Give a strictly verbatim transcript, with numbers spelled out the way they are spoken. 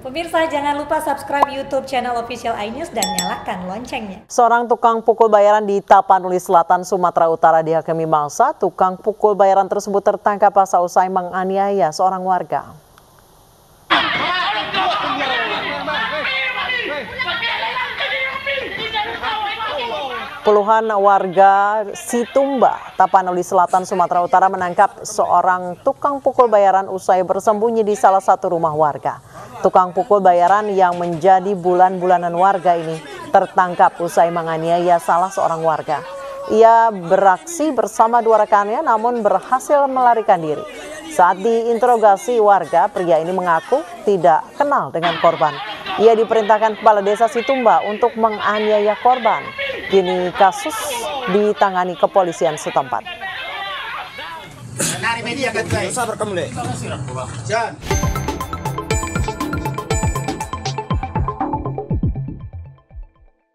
Pemirsa, jangan lupa subscribe YouTube channel Official iNews dan nyalakan loncengnya. Seorang tukang pukul bayaran di Tapanuli Selatan, Sumatera Utara dihakimi massa. Tukang pukul bayaran tersebut tertangkap pasca usai menganiaya seorang warga. Puluhan warga Situmba, Tapanuli Selatan, Sumatera Utara menangkap seorang tukang pukul bayaran usai bersembunyi di salah satu rumah warga. Tukang pukul bayaran yang menjadi bulan-bulanan warga ini tertangkap usai menganiaya salah seorang warga. Ia beraksi bersama dua rekannya namun berhasil melarikan diri. Saat diinterogasi warga, pria ini mengaku tidak kenal dengan korban. Ia diperintahkan Kepala Desa Situmba untuk menganiaya korban. Kini kasus ditangani kepolisian setempat. Nah, media kan,